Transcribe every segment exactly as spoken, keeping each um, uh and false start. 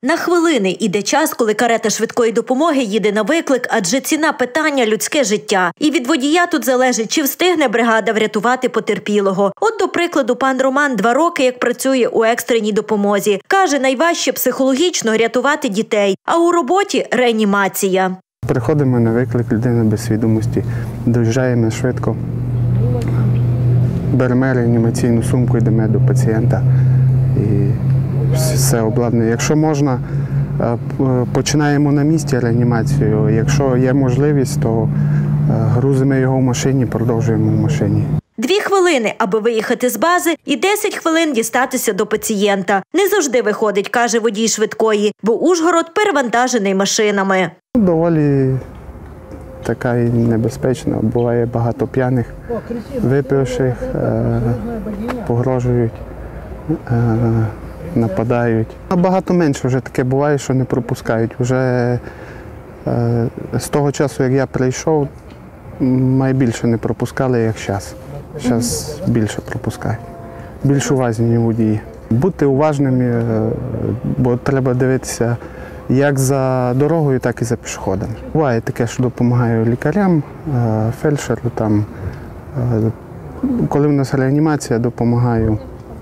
На хвилини іде час, коли карета швидкої допомоги їде на виклик, адже ціна питання – людське життя. І від водія тут залежить, чи встигне бригада врятувати потерпілого. От, до прикладу, пан Роман два роки як працює у екстреній допомозі. Каже, найважче психологічно рятувати дітей, а у роботі – реанімація. Приходимо на виклик, людина без свідомості, доїжджаємо швидко, беремо реанімаційну сумку, йдемо до пацієнта і все обладнане. Якщо можна, починаємо на місці реанімацію. Якщо є можливість, то грузимо його в машині, продовжуємо в машині. Дві хвилини, аби виїхати з бази, і десять хвилин дістатися до пацієнта. Не завжди виходить, каже водій швидкої, бо Ужгород перевантажений машинами. Доволі така і небезпечна. Буває багато п'яних, випивших, погрожують, нападають. Набагато менше вже таке буває, що не пропускають. Вже з того часу, як я прийшов, найбільше не пропускали, як зараз. Зараз більше пропускають. Більш уважні водії. Бути уважними, бо треба дивитися як за дорогою, так і за пішоходами. Буває таке, що допомагаю лікарям, фельдшеру. Там. Коли в нас реанімація, допомагаю.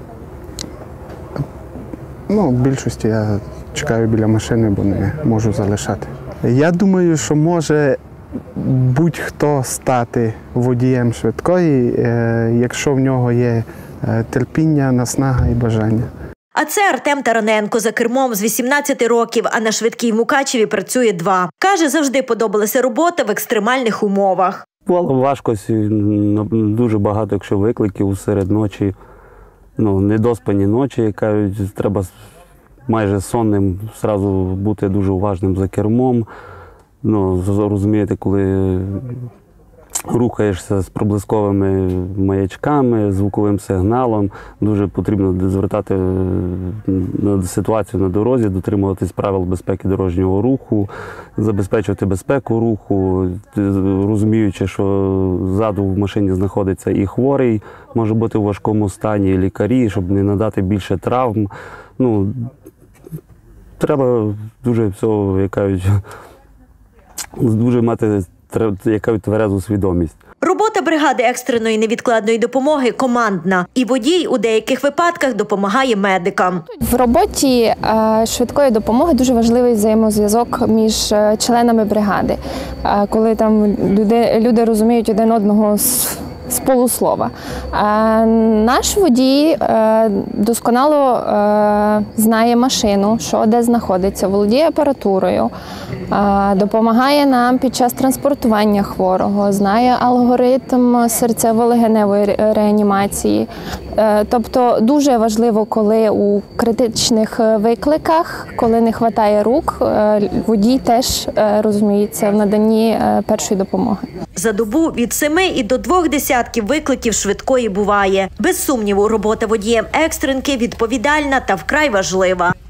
Ну, в більшості я чекаю біля машини, бо не можу залишати. Я думаю, що може будь-хто стати водієм швидкої, якщо в нього є терпіння, наснага і бажання. А це Артем Тараненко за кермом з вісімнадцяти років, а на швидкій в Мукачеві працює два. Каже, завжди подобалася робота в екстремальних умовах. Бувало важко, дуже багато, якщо викликів серед ночі, ну, недоспані ночі, кажуть, треба майже сонним одразу бути дуже уважним за кермом. Ну, розумієте, коли рухаєшся з проблисковими маячками, звуковим сигналом, дуже потрібно звертати на ситуацію на дорозі, дотримуватись правил безпеки дорожнього руху, забезпечувати безпеку руху, розуміючи, що ззаду в машині знаходиться і хворий, може бути у важкому стані, і лікарі, щоб не надати більше травм. Ну, треба дуже всього, як кажуть, дуже мати яка тверезу свідомість. Робота бригади екстреної невідкладної допомоги командна. І водій у деяких випадках допомагає медикам. В роботі швидкої допомоги дуже важливий взаємозв'язок між членами бригади. Коли там люди, люди розуміють один одного з з полуслова. Наш водій досконало знає машину, що де знаходиться, володіє апаратурою, допомагає нам під час транспортування хворого, знає алгоритм серцево-легеневої реанімації. Тобто дуже важливо, коли у критичних викликах, коли не вистачає рук, водій теж розуміється в наданні першої допомоги. За добу від семи і до двох десятків викликів швидкої буває. Без сумніву, робота водієм екстренки відповідальна та вкрай важлива.